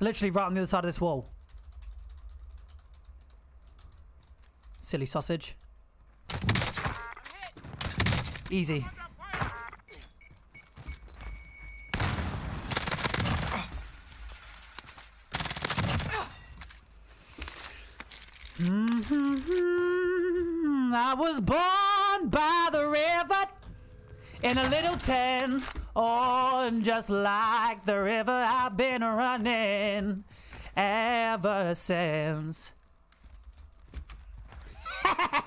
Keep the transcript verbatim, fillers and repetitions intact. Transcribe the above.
Literally right on the other side of this wall. Silly sausage. Easy. Mm-hmm. I was born by the river in a little tent. Oh, and just like the river, I've been running ever since.